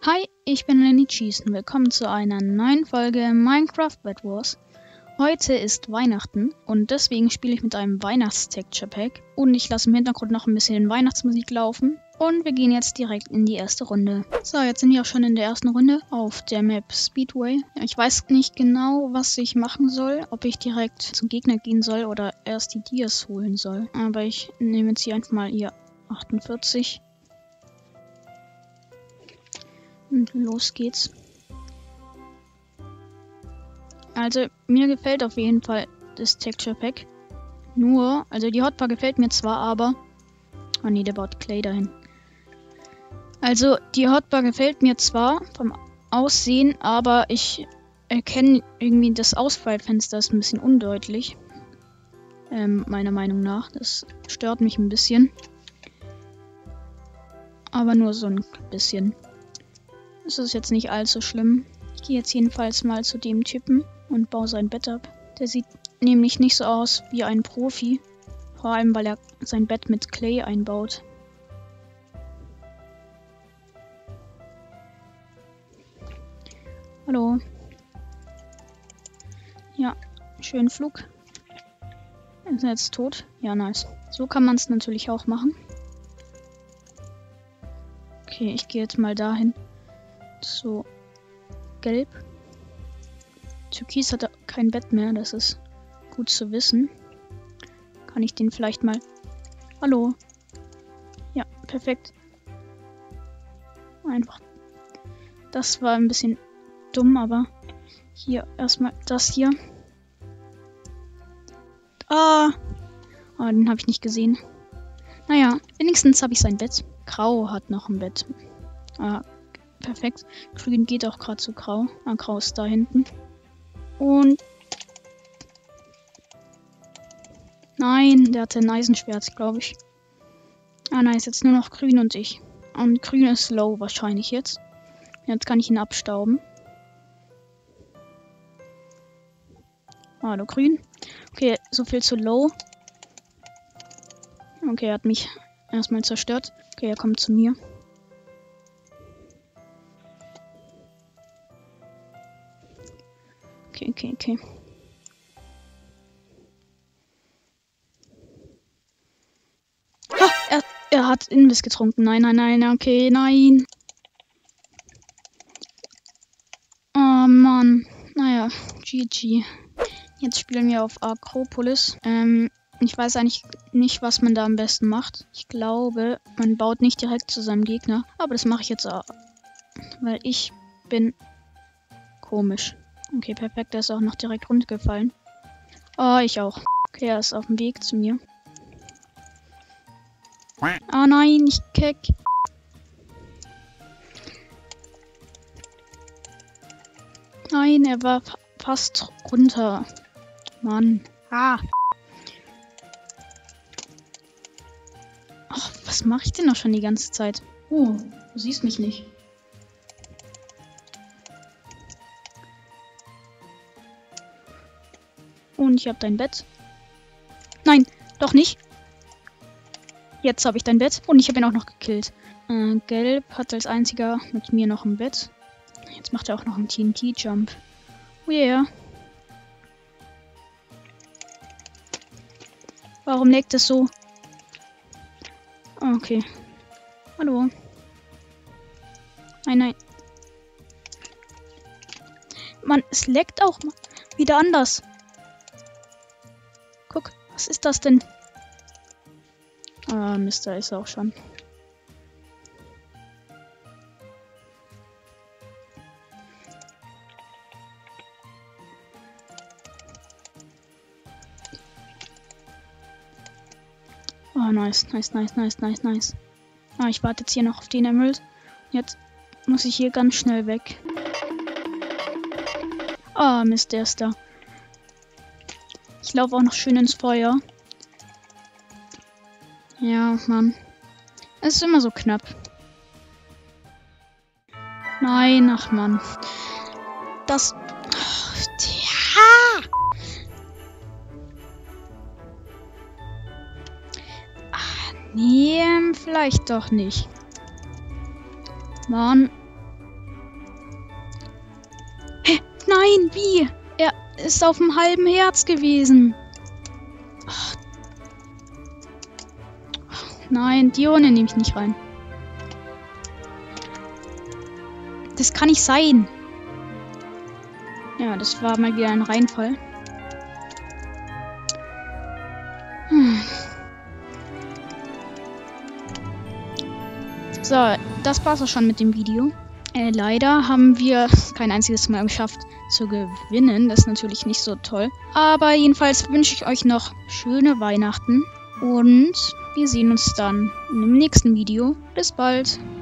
Hi, ich bin Lenny Cheese und willkommen zu einer neuen Folge Minecraft Bed Wars. Heute ist Weihnachten und deswegen spiele ich mit einem Weihnachts-Texture Pack und ich lasse im Hintergrund noch ein bisschen Weihnachtsmusik laufen und wir gehen jetzt direkt in die erste Runde. So, jetzt sind wir auch schon in der ersten Runde auf der Map Speedway. Ich weiß nicht genau, was ich machen soll, ob ich direkt zum Gegner gehen soll oder erst die Dias holen soll. Aber ich nehme jetzt hier einfach mal hier 48. Und los geht's. Also, mir gefällt auf jeden Fall das Texture Pack. Nur, also die Hotbar gefällt mir zwar, aber... Oh ne, der baut Clay dahin. Also, die Hotbar gefällt mir zwar vom Aussehen, aber ich erkenne irgendwie das Auswahlfenster ist ein bisschen undeutlich. Meiner Meinung nach. Das stört mich ein bisschen. Aber nur so ein bisschen. Das ist jetzt nicht allzu schlimm. Ich gehe jetzt jedenfalls mal zu dem Typen und baue sein Bett ab. Der sieht nämlich nicht so aus wie ein Profi. Vor allem, weil er sein Bett mit Clay einbaut. Hallo. Ja, schönen Flug. Ist er jetzt tot? Ja, nice. So kann man es natürlich auch machen. Okay, ich gehe jetzt mal dahin. So, gelb. Türkis hat kein Bett mehr, das ist gut zu wissen. Kann ich den vielleicht mal... Hallo. Ja, perfekt. Einfach. Das war ein bisschen dumm, aber hier erstmal das hier. Ah! Oh, den habe ich nicht gesehen. Naja, wenigstens habe ich sein Bett. Grau hat noch ein Bett. Ah, perfekt. Grün geht auch gerade zu Grau. Ah, Grau ist da hinten. Und... Nein, der hatte ein Eisenschwert, glaube ich. Ah, nein, ist jetzt nur noch Grün und ich. Und Grün ist low wahrscheinlich jetzt. Jetzt kann ich ihn abstauben. Hallo, Grün. Okay, so viel zu low. Okay, er hat mich erstmal zerstört. Okay, er kommt zu mir. Okay. Ha! Er hat Invis getrunken. Nein. Okay, nein. Oh Mann. Naja, GG. Jetzt spielen wir auf Akropolis. Ich weiß eigentlich nicht, was man da am besten macht. Ich glaube, man baut nicht direkt zu seinem Gegner. Aber das mache ich jetzt auch. Weil ich bin komisch. Okay, perfekt. Der ist auch noch direkt runtergefallen. Oh, ich auch. Okay, er ist auf dem Weg zu mir. Ah nein, ich keck. Nein, er war fast runter. Mann. Ah. Ach, was mache ich denn noch schon die ganze Zeit? Oh, du siehst mich nicht. Und ich habe dein Bett. Nein, doch nicht. Jetzt habe ich dein Bett. Und ich habe ihn auch noch gekillt. Gelb hat als einziger mit mir noch ein Bett. Jetzt macht er auch noch einen TNT-Jump. Oh yeah. Warum leckt es so? Okay. Hallo. Nein. Mann, es leckt auch wieder anders. Guck, was ist das denn? Ah, Mist, da ist er auch schon. Oh, nice. Ah, ich warte jetzt hier noch auf den Emerald. Jetzt muss ich hier ganz schnell weg. Ah, Mist, der ist da. Ich laufe auch noch schön ins Feuer. Ja, Mann. Es ist immer so knapp. Nein, ach Mann. Das... Ja! Nee, vielleicht doch nicht. Mann. Nein, wie? Er ist auf dem halben Herz gewesen. Ach. Nein, die Urne nehme ich nicht rein. Das kann nicht sein. Ja, das war mal wieder ein Reinfall. So, das war's auch schon mit dem Video. Leider haben wir kein einziges Mal geschafft zu gewinnen. Das ist natürlich nicht so toll. Aber jedenfalls wünsche ich euch noch schöne Weihnachten. Und wir sehen uns dann in dem nächsten Video. Bis bald.